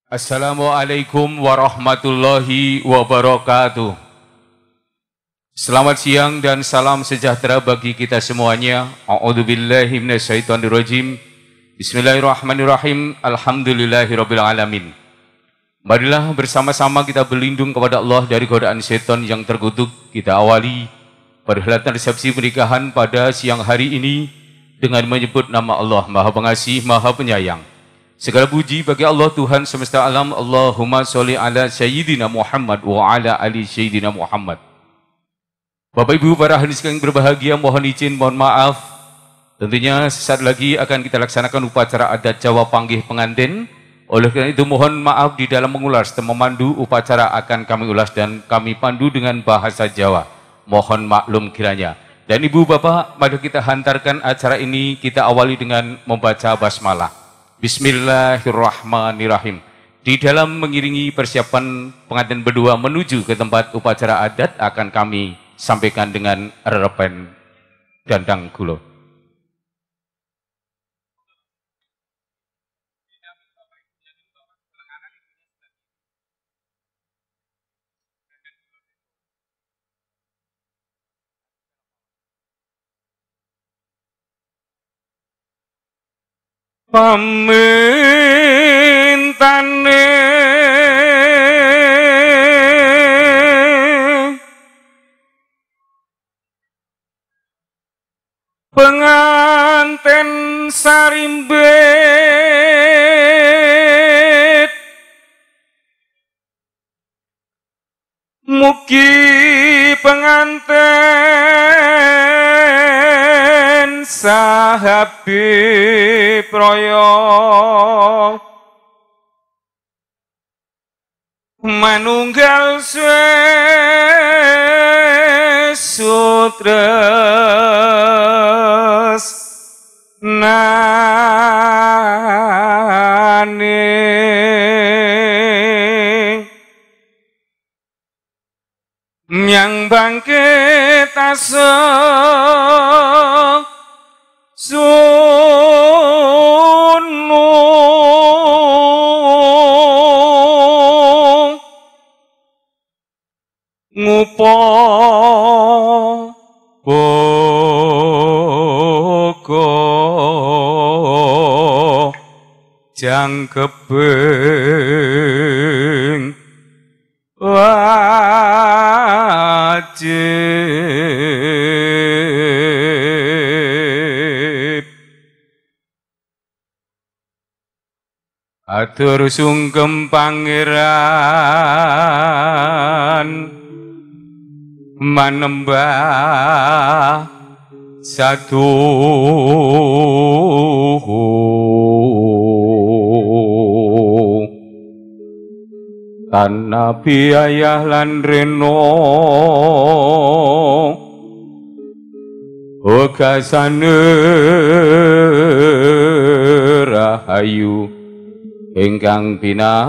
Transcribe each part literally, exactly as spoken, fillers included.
Assalamualaikum warahmatullahi wabarakatuh. Selamat siang dan salam sejahtera bagi kita semuanya. A'udzubillahi minasyaitonirrajim. Bismillahirrahmanirrahim. Alhamdulillahirabbil alamin. Marilah bersama-sama kita berlindung kepada Allah dari godaan setan yang terkutuk. Kita awali perhelatan resepsi pernikahan pada siang hari ini dengan menyebut nama Allah Maha Pengasih, Maha Penyayang. Segala puji bagi Allah Tuhan semesta alam. Allahumma sholli ala sayyidina Muhammad wa ala ali sayyidina Muhammad. Bapak Ibu para hadirin yang berbahagia, mohon izin, mohon maaf. Tentunya sesaat lagi akan kita laksanakan upacara adat Jawa panggih pengantin. Oleh karena itu mohon maaf di dalam mengulas dan memandu upacara akan kami ulas dan kami pandu dengan bahasa Jawa. Mohon maklum kiranya. Dan Ibu Bapak, mari kita hantarkan acara ini, kita awali dengan membaca basmalah. Bismillahirrahmanirrahim. Di dalam mengiringi persiapan pengantin berdua menuju ke tempat upacara adat akan kami sampaikan dengan rerepen dandang gulo. Pamintane penganten sarimbet, mugi penganten sahabi proyo manunggal sutres nane nyang bangkit asa sunu ngupo boko jangkeping wajib atur sungkem pangeran manembah satu tanah biayah lan reno ogasane rahayu ingkang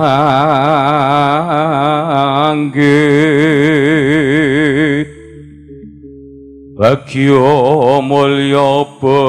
pinanggih bagyo mulya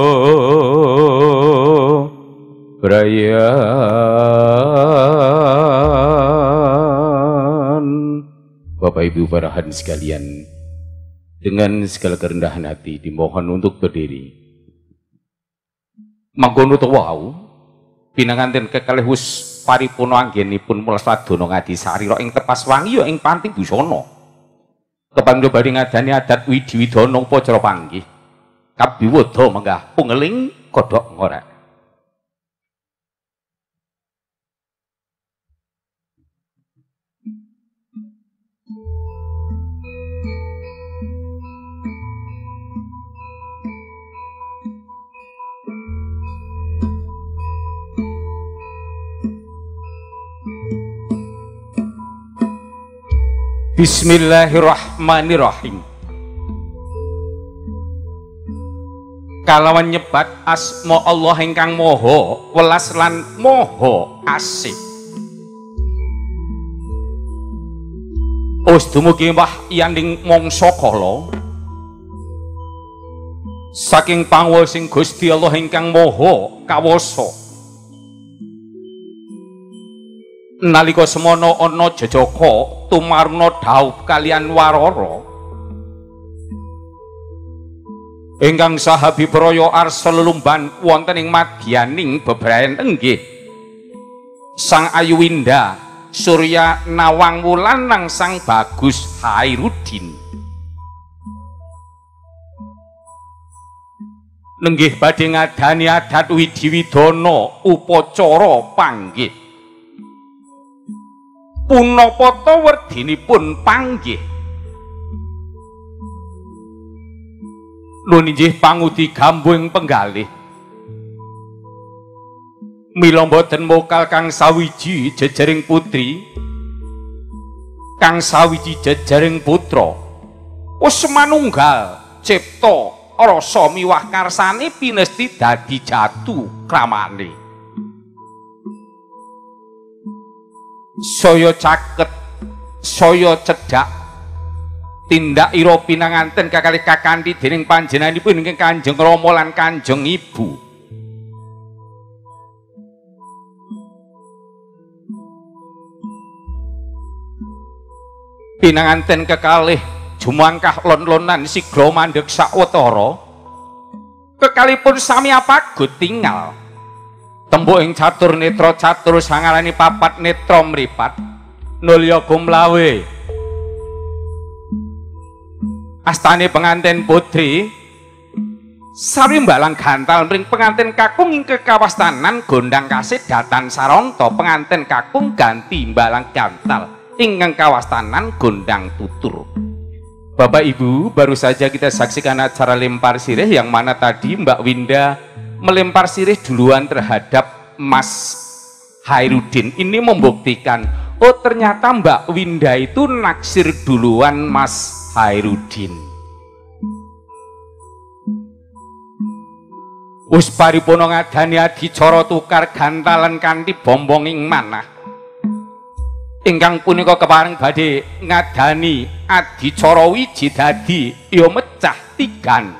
bebrayan. Bapak Ibu para hadirin sekalian, dengan segala kerendahan hati dimohon untuk berdiri. Mangkono to wau pinanganten kekalih wus paripurna anggenipun mulas wadana ngadi sarira ing tepas wangi ya ing panti busana. Kepangga badhe ngadani adat widiwidana upacara panggih. Kabiwada menggah pungeling kodhok ngorek. Bismillahirrahmanirrahim. Kalawan nyebat asma Allah ingkang moho welas lan moho asih. Us dumugi wahyaning mangsa kala saking pangwasing Gusti Allah ingkang moho kawasa Nalika semana ana Jajaka tumaruna dhaup kalian Warara ingkang saha bibraya arsa lelumban wonten ing madyaning bebrayan enggih Sang Ayuwinda Surya Nawang Wulan nang Sang Bagus Hairudin nenggih badhe ngadani adat widiwidana upacara panggih punapata werdinipun panggih nun inggih pangudi gambuing penggalih mila boten mokal kang sawiji jejaring putri kang sawiji jejaring putra wis manunggal cipta rasa miwah karsane pinesti dadi jatu kramane saya caket saya cedhak tindak ira pinanganten kakalih kakanthi dening panjenenganipun ingkang Kanjeng Rama lan Kanjeng Ibu pinanganten kekalih jumangkah lon-lonan sigra mandheg sawetara kekalipun sami apagut tinggal tembuk ing catur netra catur sangarani papat netra mripat nulya gumlawe astane penganten putri sari mbalang gantal mring penganten kakung ing kekawastanan gondang kasih datan saranta penganten kakung ganti mbalang gantal ingkang kawastanan gondang tutur. Bapak Ibu, baru saja kita saksikan acara lempar sirih yang mana tadi Mbak Winda melempar sirih duluan terhadap Mas Hairudin. Ini membuktikan, oh ternyata Mbak Winda itu naksir duluan Mas Hairudin. Wis paripurna ngadani adicara tukar gantalan kanthi bombonging manah. Ingkang punika kepareng badhe ngadani adicara wiji dadi ya mecah tigan.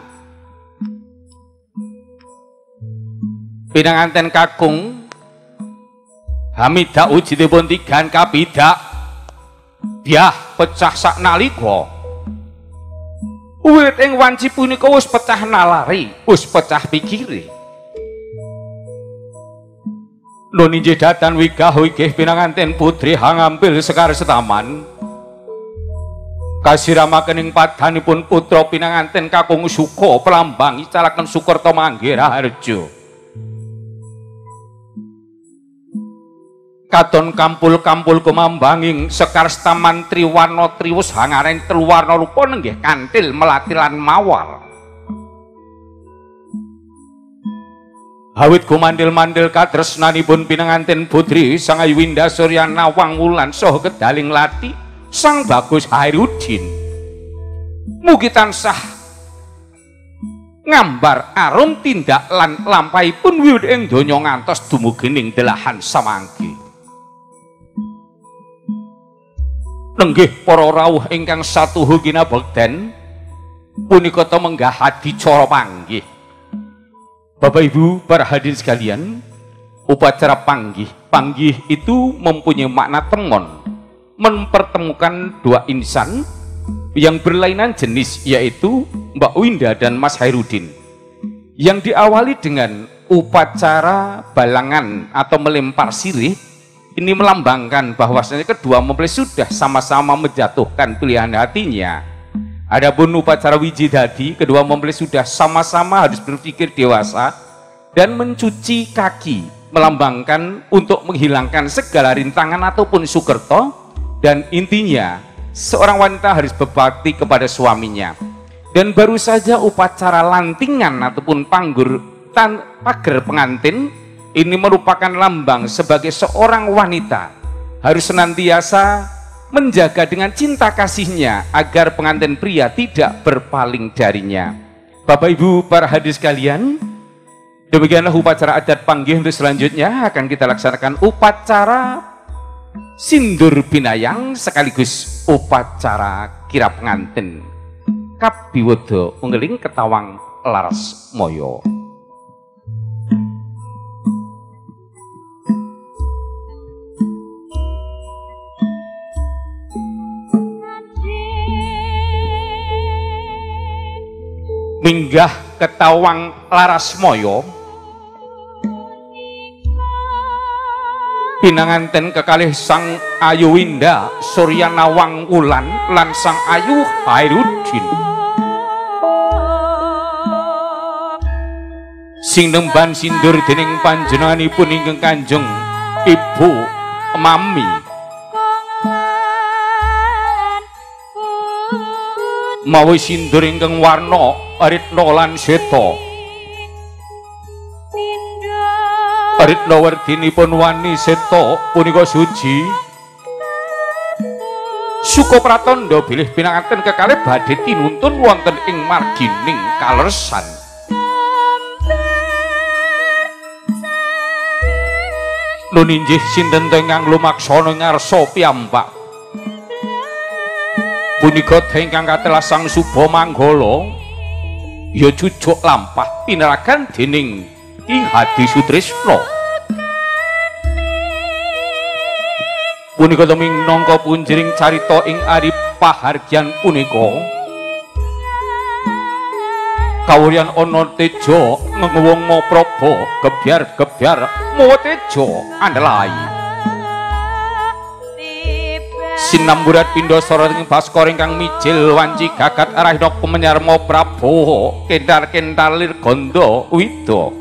Pinanganten kakung Hamidah ujidipun tigan kabidak biah pecah sak nalika. Wiwit ing wanci punika wis pecah nalari, wis pecah pikire. Nun inggih datan wigah wigih pinanganten putri hangampil sekar setaman kasiramakening padanipun putra pinanganten kakung Suka pelambang icalaken Sukerta Manggiraharja katon kampul-kampul kumambanging sekar setaman triwarna triwus hangaren teluwarna rupa nenggih kantil melati lan mawar. Awit gumandil-mandil katresnanipun pinanganten putri Sang Ayuwinda Surya Nawang Wulan saha kedaling lati Sang Bagus Hairudin mugi tansah ngambar arum tindak lan lampahipun wiwit ing donya ngantos dumugining delahan samangke. Nenggih para rawuh ingkang satuhu kinabekten punika ta menggah adicara panggih. Bapak Ibu para hadirin sekalian, upacara panggih panggih itu mempunyai makna temon, mempertemukan dua insan yang berlainan jenis, yaitu Mbak Winda dan Mas Hairudin, yang diawali dengan upacara balangan atau melempar sirih. Ini melambangkan bahwasanya kedua mempelai sudah sama-sama menjatuhkan pilihan hatinya. Adapun upacara wijidadi, kedua mempelai sudah sama-sama harus berpikir dewasa dan mencuci kaki, melambangkan untuk menghilangkan segala rintangan ataupun sukerta, dan intinya seorang wanita harus berbakti kepada suaminya. Dan baru saja upacara lantingan ataupun panggur tan pager pengantin ini merupakan lambang sebagai seorang wanita harus senantiasa menjaga dengan cinta kasihnya agar pengantin pria tidak berpaling darinya. Bapak Ibu para hadirin sekalian, demikianlah upacara adat panggih. Untuk selanjutnya akan kita laksanakan upacara sindur binayang sekaligus upacara kirap pengantin kabiwada unggeling ketawang laras moyo. minggah ketawang Larasmaya pinanganten kekalih Sang Ayu Winda Surya Nawang Wulan lan Sang Ayu Khairuddin sing nemban sindur dening panjenenganipun ingkang Kanjeng Ibu Mami mawi sindur ingkang warna aritna lan seta aritna werdinipun wani seta punika suci suka pratandha bilih pinanganten kekalih badhe tinuntun wonten ing margining kalersan nun inggih sinten ingkang lumaksana ngarsa piyambak punika ingkang katelasang Suba Manggala ya jujuk lampah pineragan dening Ki Hadi Sutrisno punika teming nangka punjering carita ing ari pahargyan punika kawuryan ana teja ngewong Mapraba gebyar-gebyar mawa teja andhelai sinamburat pindhasara ing Baskara ingkang mijil wanci gagat arahna pemenyar Mapraba kentar-kentalir ganda wida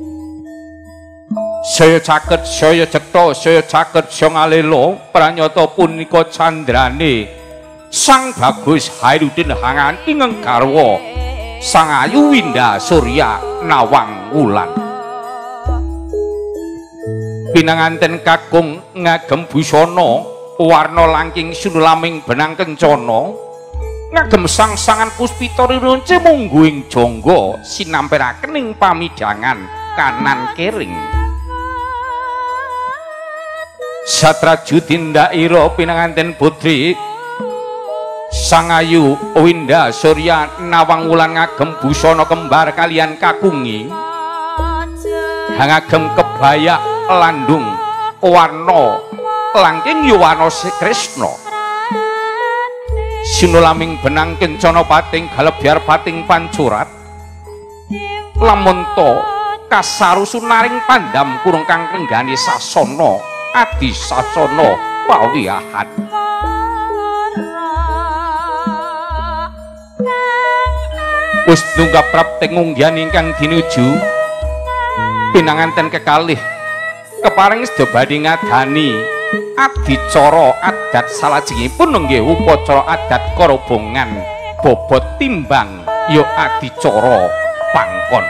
saya caket saya cetha saya caket saya ngalela pranyata punika candrane Sang Bagus Khairuddin Hangan ingkang garwa Sang Ayu Winda Surya Nawang Wulan pinanganten kakung ngagem busana warna langking sunulaming benang kencana ngagem sang-sangan puspita rinunce mungguing jangga sinampiraken ing pamidangan kanan kering Satraju Tindaira pinanganten putri Sang Ayu Winda Surya Nawang Wulan ngagem busana kembar kalian kakungi ngagem kebaya landung warna langking yuwana Krishna sinulaming benang kencana pating galebyar pating pancurat lamun to kasarusunaring pandam kurung kang renggani sasana adi sasana pawiyahan wis tunggap prapting unggian ingkang dinuju pinanganten kekalih keparing sedaya badhe ngadani adicara adat salajengipun nggih upacara adat korobongan bobot timbang ya adicara pangkon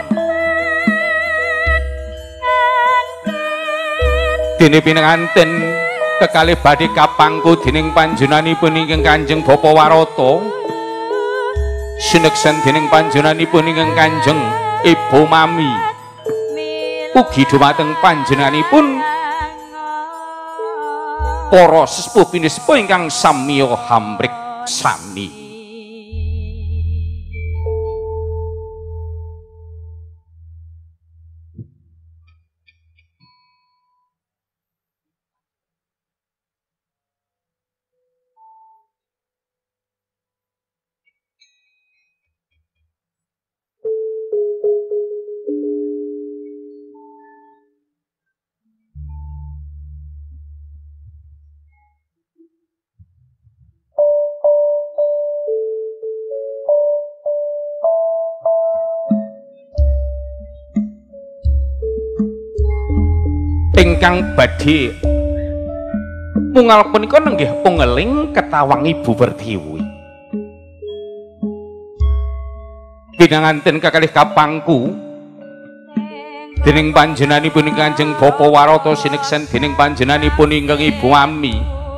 dene pinanganten kekalih badhe kapangku dening panjenenganipun ingkang Kanjeng Bapa Warata sineksen dening panjenenganipun ingkang Kanjeng Ibu Mami ugi dhumateng panjenenganipun para sesepuh pinisepuh ingkang samiya hamriksani ingkang badhe mungal punika nenggih pungeling ketawang Ibu Pertiwi pinanganten kekalih kapangku dening panjenenganipun Kanjeng Bapa Warata sineksen dening panjenenganipun ingkang Ibu Mami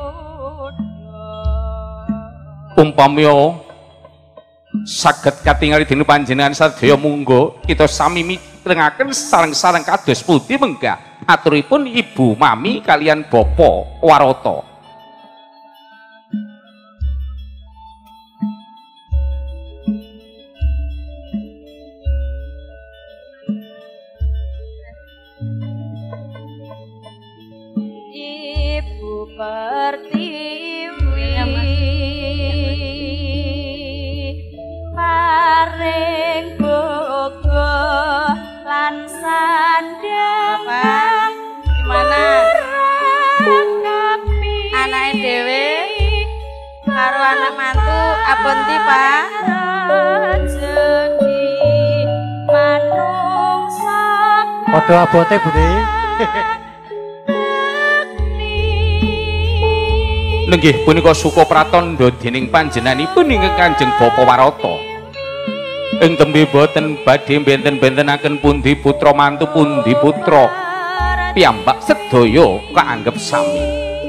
umpamya saged katingali dening panjenengan sadaya munggo kita sami mitrengaken sareng-sareng kados pundi menggah aturipun Ibu Mami kalian Bapa Warata Ibu Pertiwi paring Pundi, Pak? Padha abote, Bune. Nenggih punika suka pratandha dening panjenenganipun ingkang Kanjeng Bapa Warata. Ing tembe boten badhe benten-bentenaken pundi putra mantu pundi putra piyambak sedaya kaanggep sami.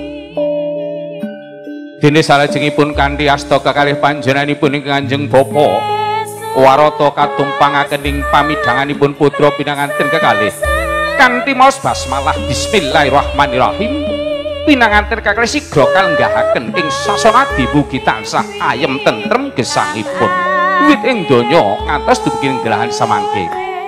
Dene salajengipun kanthi asta kekalih panjenenganipun ingkang Kanjeng Bapa Warata katumpangaken ing pamidanganipun putra pinanganten kekalih kanthi maos basmalah bismillahirrahmanirrahim. Pinanganten kakalih sigra kalenggahaken ing sasana dimugi tansah ayem tentrem gesangipun wiwit ing donya ngantos dumugi ing dalahan samangke.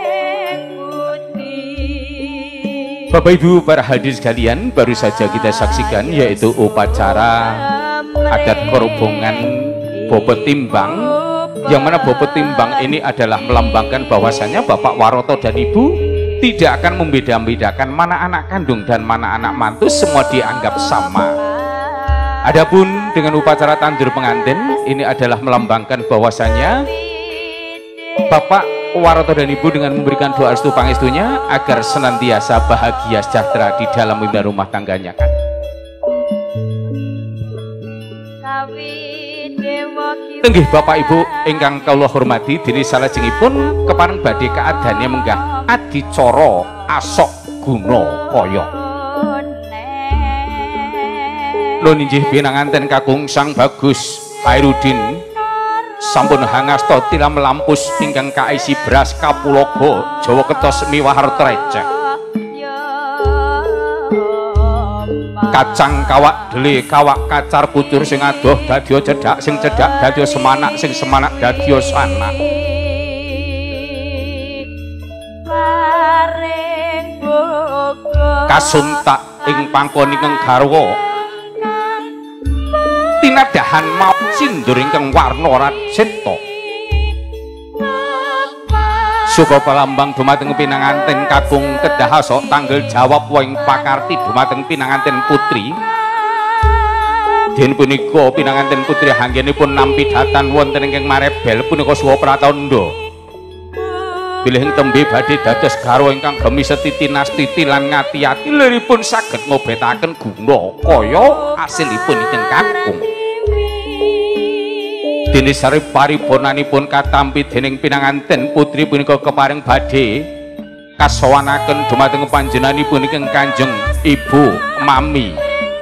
Bapak Ibu para hadirin sekalian, baru saja kita saksikan yaitu upacara adat korobongan Bobo Timbang, yang mana Bobo Timbang ini adalah melambangkan bahwasanya Bapak Warata dan Ibu tidak akan membeda-bedakan mana anak kandung dan mana anak mantu, semua dianggap sama. Adapun dengan upacara tandur pengantin ini adalah melambangkan bahwasanya Bapak Warata dan Ibu dengan memberikan doa restu pangestunya agar senantiasa bahagia sejahtera di dalam rumah tangganya kan. Tenggih Bapak Ibu ingkang kula hormati, dene salajengipun kepareng badhe kaadane menggah adicara asok guna kaya. Lho inggih pinanganten kakung Sang Bagus Hairudin sampun hangasta tilam lampus ingkang kaisi beras kapulaga Jawa Ketos miwah trecek. Kacang kawak dele kawak kacar pucur sing adoh dadya cedhak sing cedhak dadya semanak sing semanak dadya sanak. Kasuntak ing pangkon ingkang garwa tinadahan maut sindur ingkang warna rajeta. Suka palambang dumateng pinanganten kakung kedah sok tanggal jawab wing pakarti dumateng pinanganten putri. Den punika pinanganten putri hanggenipun nampi datan wonten ingkang marebel punika suwa pratandha bilih tembe badhe dados garwa ingkang gemi setiti nastiti lan ngati-ati liripun saged ngobetaken guna kaya asilipun ingkang kakung. Dene sari paribonanipun katampi dening pinanganten putri punika keparing badhe kasowanaken dumateng panjenenganipun ingkang Kanjeng Ibu Mami.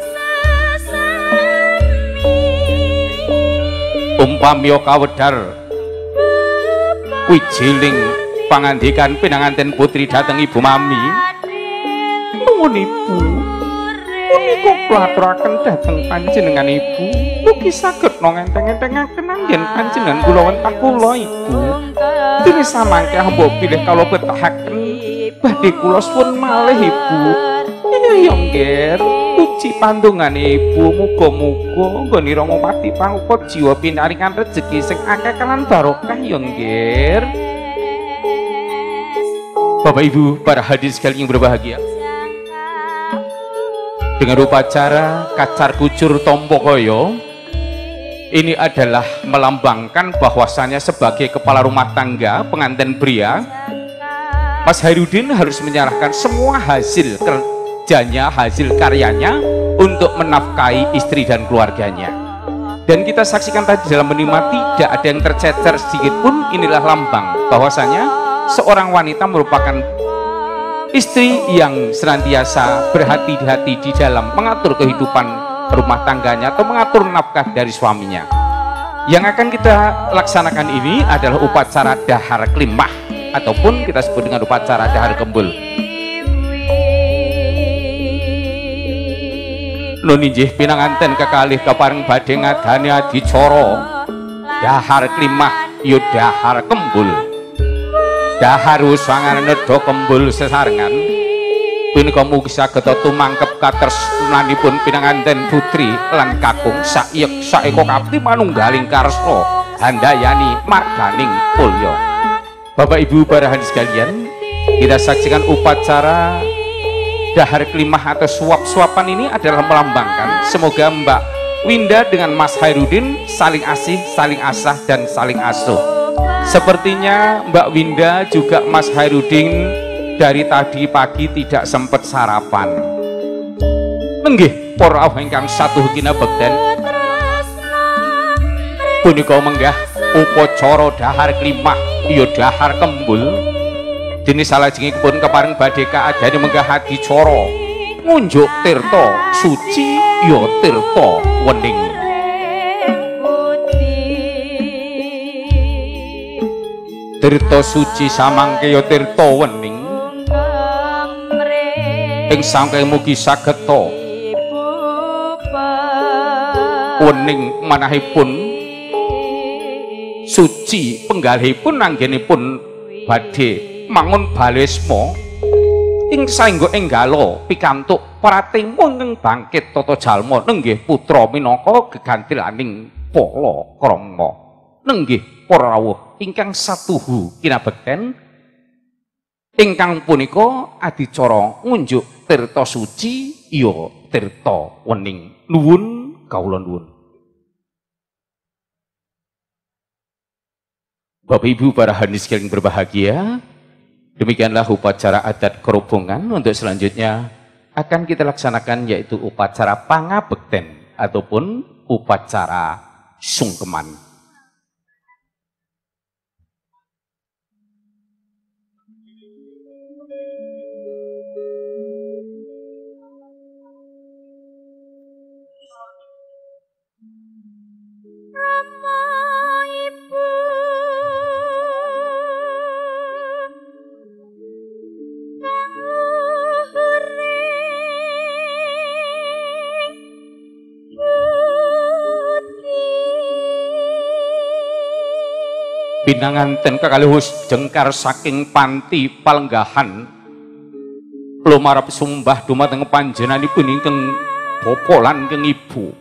Umpamya kawedhar wijiling pangandikan pinanganten putri dhateng Ibu Mami, nuwun Ibu punika kula aturaken dhateng panjenengan Ibu, mugi saged ngenteng-entengaken anggen panjenengan kula wonten kula Ibu. Dene samangke mbok pilih kala betahaken badhe kula suwun malih Ibu. Iya nggih, puji pandungane Ibu, muga-muga nggonira ngopati pangupa jiwa pinaringan rejeki sing akeh lan barokah ya nggih. Bapak Ibu para hadirin sekalian yang berbahagia, dengan upacara kacar kucur tompo koyo ini adalah melambangkan bahwasannya sebagai kepala rumah tangga pengantin pria, Mas Hairudin harus menyerahkan semua hasil kerjanya, hasil karyanya untuk menafkahi istri dan keluarganya. Dan kita saksikan tadi dalam menikmati tidak ada yang tercecer sedikit pun. Inilah lambang bahwasanya seorang wanita merupakan istri yang senantiasa berhati-hati di dalam mengatur kehidupan rumah tangganya atau mengatur nafkah dari suaminya. Yang akan kita laksanakan ini adalah upacara dahar klimah ataupun kita sebut dengan upacara dahar kembul. Nun inggih pinanganten kekalih kepareng badhe ngadani adicara dahar klimah ya dahar kembul. Dahar usangan nedha kembul sesarengan punika mugi saged tumangkep katresnanipun pinanganten putri lan kakung saiyek saeka kapti manunggaling karsa handayani marganing kulya. Bapak Ibu para hadirin sekalian, kita saksikan upacara dahar klimah atau suap-suapan ini adalah melambangkan semoga Mbak Winda dengan Mas Hairudin saling asih, saling asah, dan saling asuh. Sepertinya Mbak Winda juga Mas Hairudin dari tadi pagi tidak sempat sarapan. Nenggih para awuh ingkang satuh kinabekten, punika menggah upacara dahar klimah ya dahar kembul. Dene salajengipun kepareng badhe kaadane menggah adicara ngunjuk tirta suci ya tirta wening. Tirta suci samangke ya tirta wening. Ing sangke mugi sageta wening manahipun suci penggalihipun anggenipun badhe mangun balesma ing saengga enggala pikantuk pratimung ing bangkit tata jalma nenggih putra minangka gegantilaning pala krama. Nenggih para rawuh ingkang satuhu kinabekten, ingkang punika adicara ngunjuk tirta suci ya tirta wening. Nuwun kawula nuwun. Bapak Ibu para hadirin sekalian berbahagia, demikianlah upacara adat kerubungan. Untuk selanjutnya akan kita laksanakan yaitu upacara pangabekten ataupun upacara sungkeman. Pinanganten kekalih jengkar saking panti palenggahan lumarep sumbah dumateng panjenenganipun ingkang bapa lan ingkang ibu.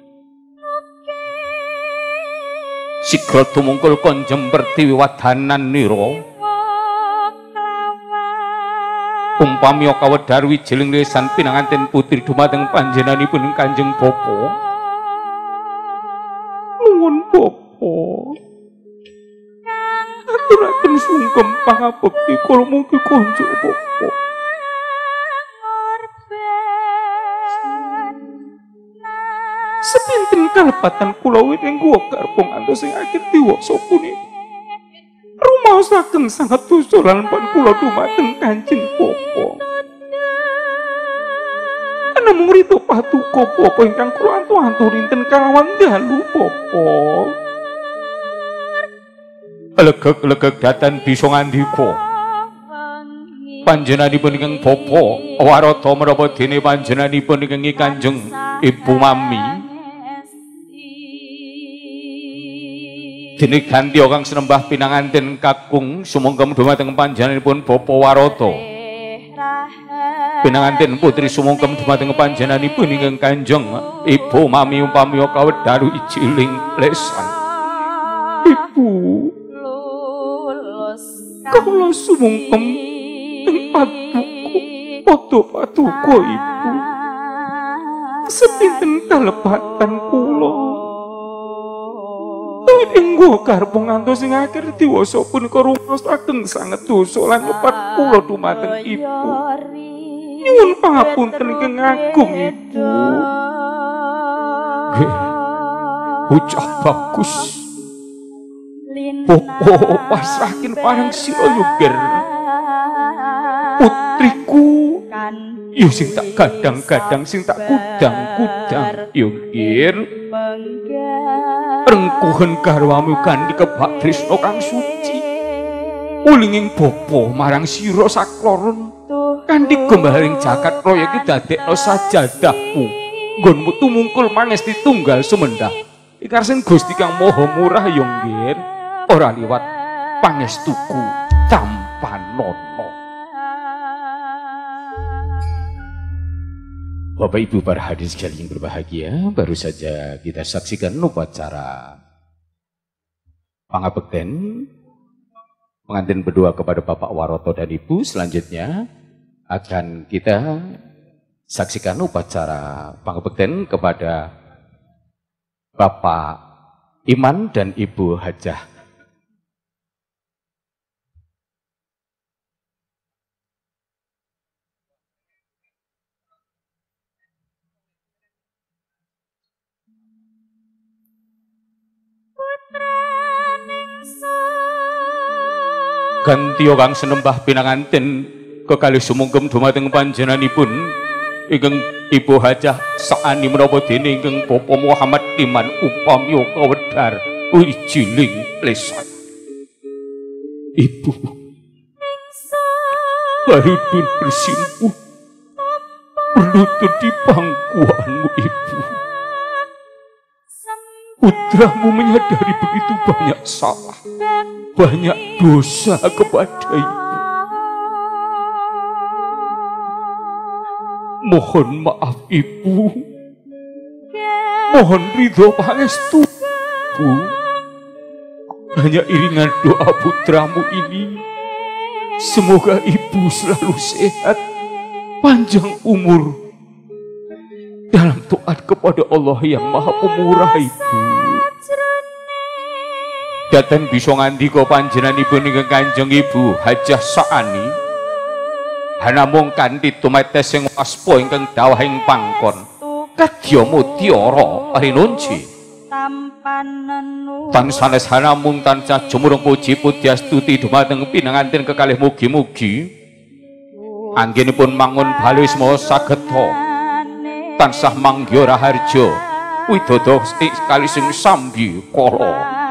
Sigra tumungkul konjem pertiwadanan nira umpami kawedhar wijiling lisan pinanganten putri dumateng panjenenganipun Kanjeng Bapa. Nuwun Bapa, aturaken sungkem pangabekti kula mugi konjuk Bapa. Sepinten kalepatan kula ing guwa garpung antos sing akhir diwasa punika rumaosaken sanget dosa lan pan kula dumateng Kanjeng Bapa. Namung rito patuko Bapa ingkang kula antu-antu rinten kalawan dalu Bapa. Legeg-legeg datan bisa ngandika panjenenganipun ingkang Bapa warata menapa dene panjenenganipun ingkang Kanjeng Ibu Mami dene gantya kang sinembah pinanganten kakung sumangga dumateng panjenenganipun Bapa warata pinanganten putri sumangga dumateng panjenenganipun ingkang Kanjeng Ibu Mami umpami kawedhar ijiling lesan. Ibu kula sumungkem ing patuko padha patuko Ibu. Sepinten kalepatan kula ing guwa garpung ngantos sing akhir diwasa punika rumaosaken sanget dosa lan lepat kula dumateng Ibu. Nyuwun pangapunten ingkang agung Ibu. Nggih, bocah bagus. Bapa pasrahin parang sira yuger putriku yo sing tak gadang-gadang sing tak kudang-kudang yo nggih rengkuhen garwamu kanthi kebak tresna kang suci ulinging bapa marang sira sakloron kanthi gembaring jagat raya iki dadekno sajadahmu nggonmu tumungkul mangesti tunggal sumendah ikarsen Gusti kang Maha Murah yo nggih ora liwat pangestuku Campanono. Bapak Ibu para hadirin sekalian berbahagia, baru saja kita saksikan upacara pangabekten pengantin berdua kepada Bapak Waroto dan Ibu. Selanjutnya akan kita saksikan upacara pangabekten kepada Bapak Iman dan Ibu Hajah. Gantio kang senembah pinanganten kekalih sumungkem dumateng panjenenganipun ingkang Ibu Hajah saani menapa dene ingkang Bapak Muhammad Iman upami kawedhar wijiling lesan. Ibu Harudun bersimpuh berlutut di pangkuanmu, Ibu. Putramu menyadari begitu banyak salah, banyak dosa kepada Ibu. Mohon maaf, Ibu. Mohon ridho pangestu, Bu. Hanya iringan doa putramu ini, semoga Ibu selalu sehat, panjang umur, dalam taat kepada Allah yang Maha Pemurah, Ibu. Datang bisa ngandika panjenenganipun ingkang Kanjeng Ibu Hajah Saani hanamung kanthi tumetes sing waspa ingkang dawahing pangkon kadya mutiara arinunci tan sanes hanamung tansah jumurung puji pudyastuti dumateng pinanganten kekalih mugi-mugi anggenipun mangun balis maha sageta tansah manggya raharja widodo sekali sing sambi kala.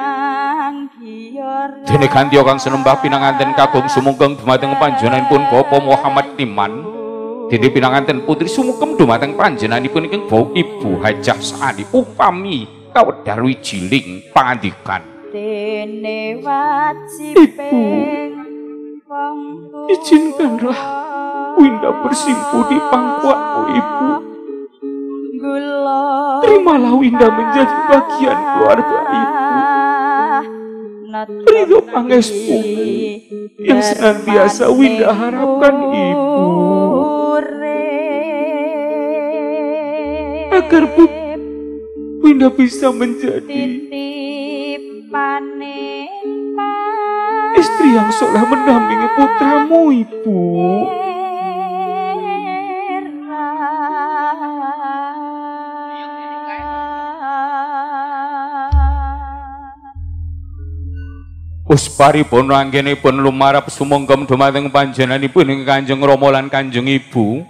Dene gantya kang senembah pinanganten kagem sumungkem dumateng panjenenganipun Bapak Muhammad Iman. Dene pinanganten putri sumungkem dumateng panjenenganipun ingkang Ibu Hajah Saani upami kawedhar wijiling pangandikan. Dene wajib wong izinkanlah Winda bersimpuh di pangkuanmu, Ibu. Terimalah Winda menjadi bagian keluarga Ibu. Ridho pangestu yang senantiasa Winda harapkan, Ibu, agar Bu Winda bisa menjadi istri yang soleh mendampingi putramu, Ibu. Pusparipun anggenipun lumarap sumangkem dumateng panjenenganipun ing Kanjeng Rama lan Kanjeng Ibu.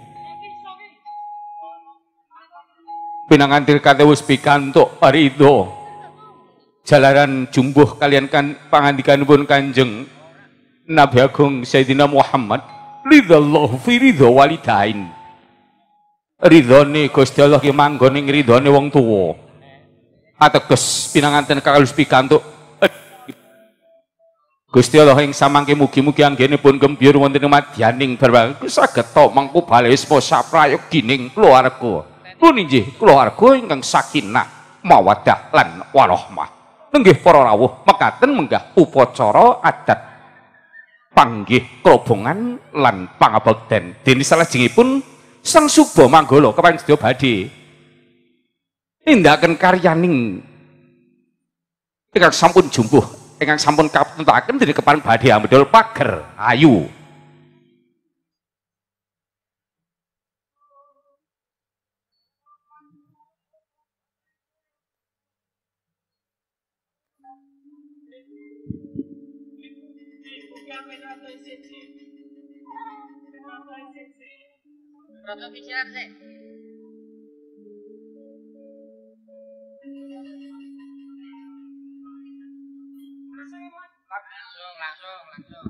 Pinangantil katewus pikantuk ridho jalaran jumbuh kalian kan pangandikanipun Kanjeng Nabi Agung Sayyidina Muhammad ridhallahu fi ridho walidain. Ridhone Gusti Allah ki manggon ing ridhone wong tuwa. Ateges pinanganten kalus pikantuk Gusti Allah ing samangke mugi-mugi anggenipun gembira wonten madyaning barwang sageta mangku balisma saprayogining keluarga. Pun inggih keluarga ingkang sakinah mawaddah lan warahmah. Nenggih para rawuh mekaten menggah upacara adat panggih krobongan lan pangabekten. Dene salajengipun Sang Suba Manggala keparing sedaya badhe nindakaken karyaning ingkang sampun jumbuh ingkang sampun kaptuntaken dene keparing badhe ambedal pager ayu. Langsung, langsung, langsung.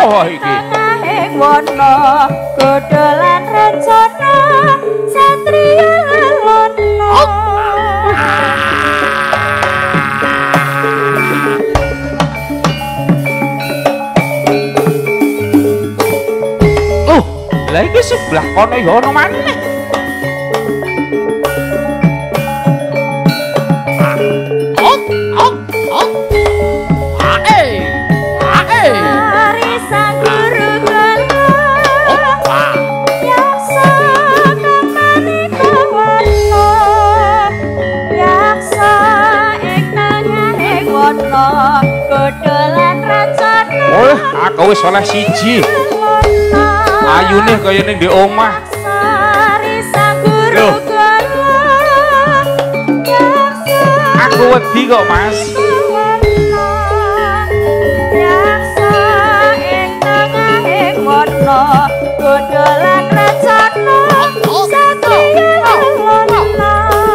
Apa iki? Tengahing wana godholan rencana satriya lelana. Oh, lha iki sebelah kono ya ono maneh. Oh, aku wis oleh siji. Ayune kaya ning di omah. Loh. Aku wedi kok, Mas. Godholan rencana satriya lelana.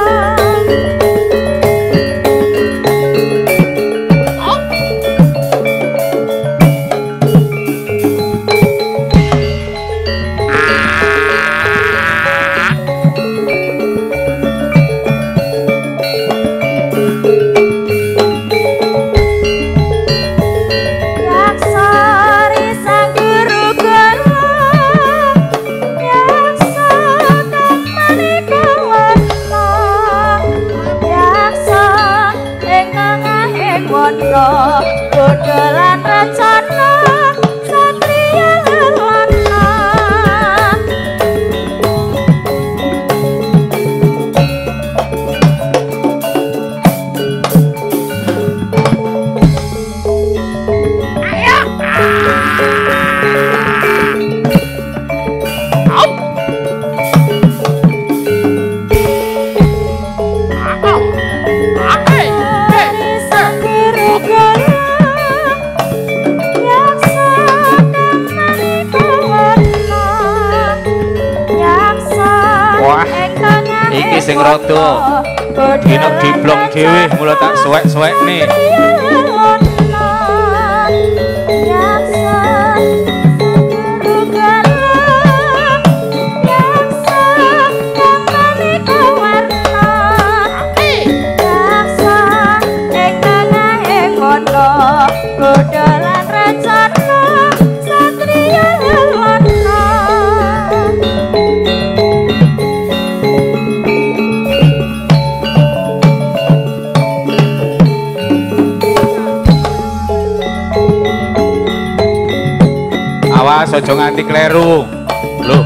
Godholan rencana satriya lelana. Iki sing rada dina diblong dhewe mula tak suwek-suwekne. Godholan rencana satriya lelana. Awas aja nganti kleru. Lho.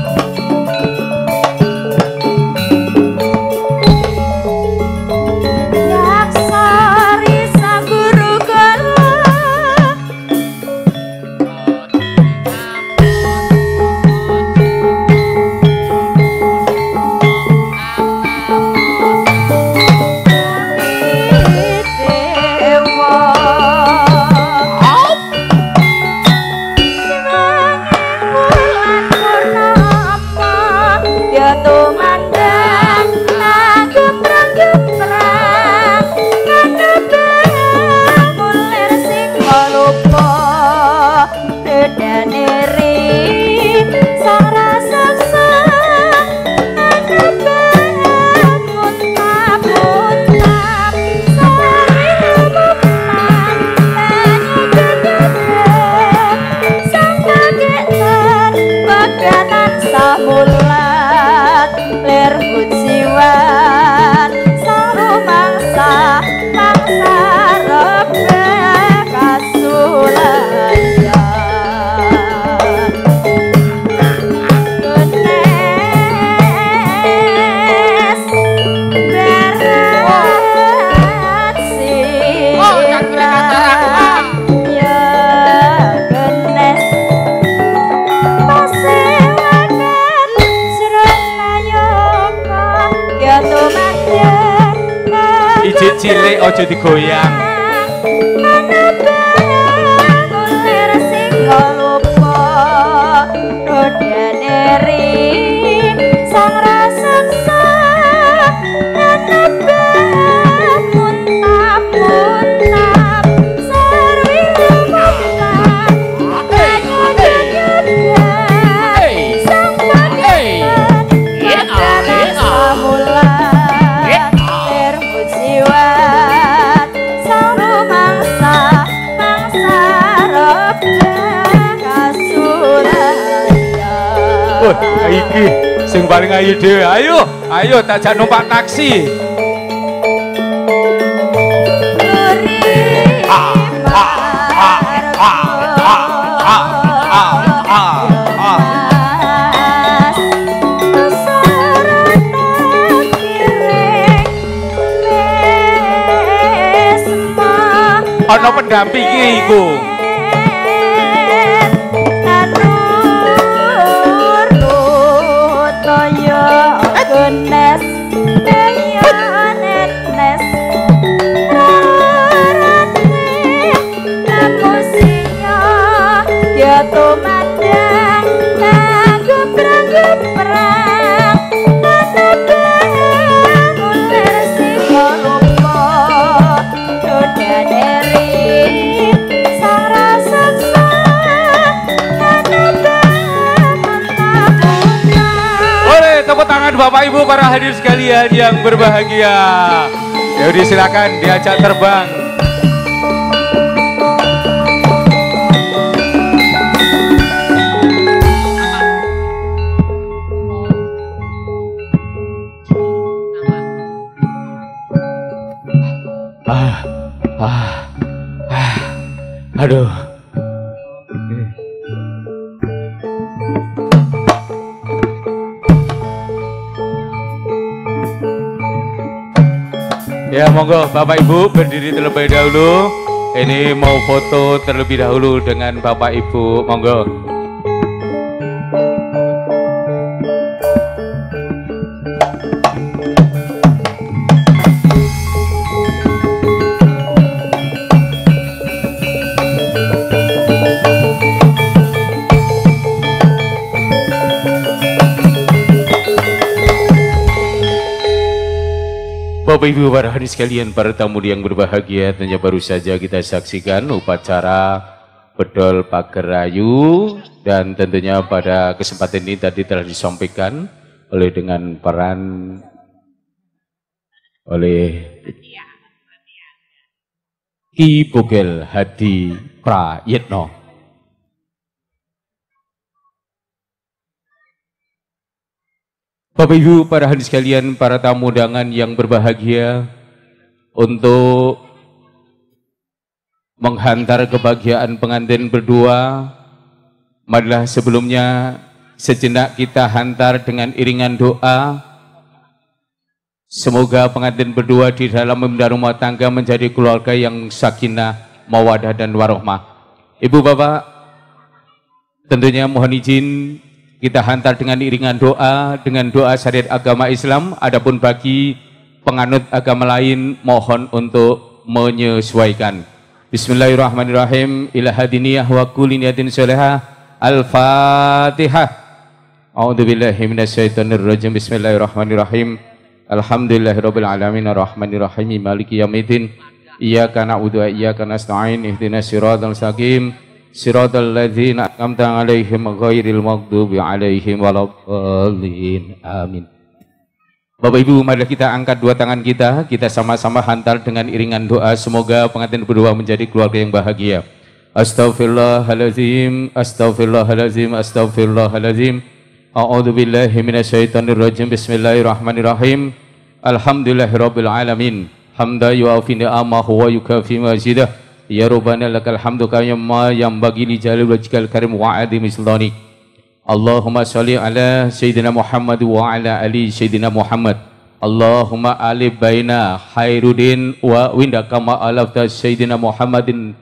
Cilik aja digoyang. Wah, iki sing paling ayu dhewe. Ayo, ayo tak numpak taksi. Ah, ah, ah, ah, ah, ah, ah, ah, ah. Ana pendampingi iku. Goodness, nenes, namusia, dia tumandang, naguprang-guprang, nanabang, ular singolumpo, dunia neri, sang raksasa, nanabang, mentah-mentah. Oleh tepuk tangan Bapak Ibu para hadir sekalian yang berbahagia. Yaudah silakan diajak terbang. Ah, ah, ah, aduh. Ya monggo Bapak Ibu berdiri terlebih dahulu. Ini mau foto terlebih dahulu dengan Bapak Ibu, monggo. Bapak Ibu para hadirin sekalian, para tamu yang berbahagia, tentunya baru saja kita saksikan upacara bedol Pagerayu, dan tentunya pada kesempatan ini tadi telah disampaikan oleh dengan peran oleh Ki Bogel Hadi Prayitno. Bapak Ibu para hadirin sekalian, para tamu undangan yang berbahagia, untuk menghantar kebahagiaan pengantin berdua, marilah sebelumnya sejenak kita hantar dengan iringan doa. Semoga pengantin berdua di dalam membina rumah tangga menjadi keluarga yang sakinah, mawadah dan warohmah. Ibu Bapak, tentunya mohon izin kita hantar dengan iringan doa, dengan doa syariat agama Islam. Adapun bagi penganut agama lain, mohon untuk menyesuaikan. Bismillahirrahmanirrahim. Ila hadiniyah wa kulli niyatin sholihah. Al-Fatihah. A'udzubillahi minasyaitonir rajim. Bismillahirrahmanirrahim. Alhamdulillahirabbil alamin arrahmanirrahim maliki yaumiddin. Iyyaka na'budu wa iyyaka nasta'in. Ihdinas siratal mustaqim. Siratal ladzina an'amta 'alaihim ghairil maghdubi 'alaihim waladdallin. Amin. Bapak Ibu, mari kita angkat dua tangan kita, kita sama-sama hantar dengan iringan doa. Semoga pengantin berdua menjadi keluarga yang bahagia. Astaghfirullahaladzim, astaghfirullahaladzim, astaghfirullahaladzim. A'udzubillahi minasyaitonir rajim. Bismillahirrahmanirrahim. Alhamdulillahirabbil alamin. Hamda yu'afi ni'amahu wa yukafi mazidah. Ya Rabbana lakal hamdu kama yang bagi li jalil wajhikal karim wa adhimi sultanik. Allahumma sholli ala sayyidina Muhammad wa ala ali sayyidina Muhammad. Allahumma alif baina khairuddin wa winda kama alafta sayyidina Muhammadin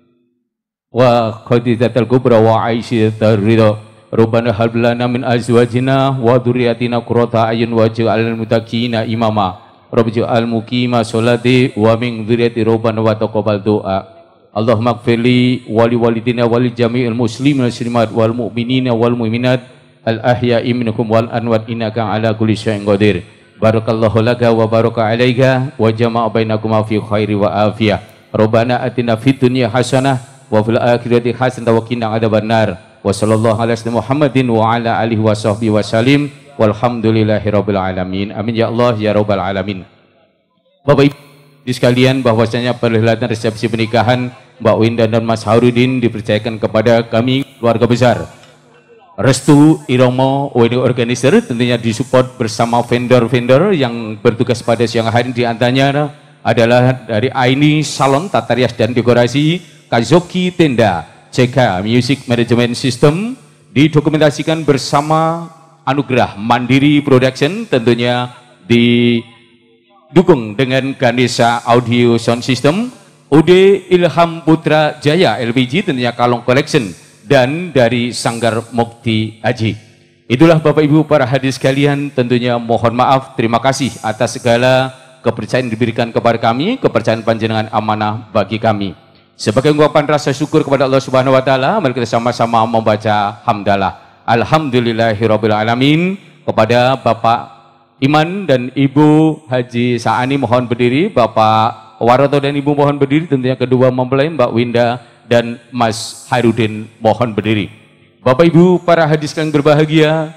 wa khadijatul kubra wa aisyatul ridha. Rabbana hab lana min azwajina wa dzurriyyatina qurrata a'yun waj'alna lil muttaqina imama. Rabbij'al muqima sholati wa min dzurriyyati rabbana wa taqabbal du'a. Allahumma gfirli wali walidina wali jami'il muslimin wal muslimat wal mu'minina wal mu'minat al ahya'i minhum wal anwat innaka ala kulli syai'in qadir. Barakallahu laka wa baraka alaika wa jama'a bainakuma fi khairi wa afiyah. Rabbana atina fid dunya hasanah wa fil akhirati hasanah wa qina adzabannar. Wa sallallahu ala sayyidina Muhammadin wa ala alihi wa sahbihi wa salim. Walhamdulillahi rabbil alamin. Amin ya Allah ya rabbal alamin. Bapak Ibu sekalian, bahwasanya perhelatan resepsi pernikahan Mbak Winda dan Mas Harudin dipercayakan kepada kami keluarga besar Restu Iromo wedding organizer, tentunya disupport bersama vendor-vendor yang bertugas pada siang hari. Di antaranya adalah dari Aini Salon Tata Rias dan Dekorasi, Kazoki Tenda, C K Music Management System, didokumentasikan bersama Anugerah Mandiri Production, tentunya didukung dengan Ganesha Audio Sound System, U D Ilham Putra Jaya L P G, tentunya Kalong Collection, dan dari Sanggar Mukti Haji. Itulah Bapak Ibu para hadirin sekalian, tentunya mohon maaf, terima kasih atas segala kepercayaan diberikan kepada kami, kepercayaan panjenengan amanah bagi kami. Sebagai ungkapan rasa syukur kepada Allah Subhanahu wa taala, mari kita sama-sama membaca hamdalah. Alhamdulillahirabbil alamin. Kepada Bapak Iman dan Ibu Haji Saani mohon berdiri, Bapak Waroto dan Ibu mohon berdiri, tentunya kedua mempelai Mbak Winda dan Mas Hairudin mohon berdiri. Bapak Ibu para hadirin sekalian berbahagia,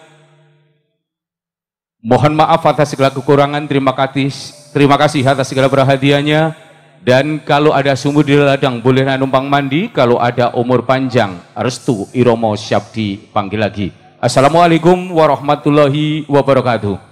mohon maaf atas segala kekurangan, terima kasih terima kasih atas segala perhatiannya, dan kalau ada sumur di ladang boleh numpang mandi, kalau ada umur panjang Restu Iromo siap dipanggil lagi. Assalamualaikum warahmatullahi wabarakatuh.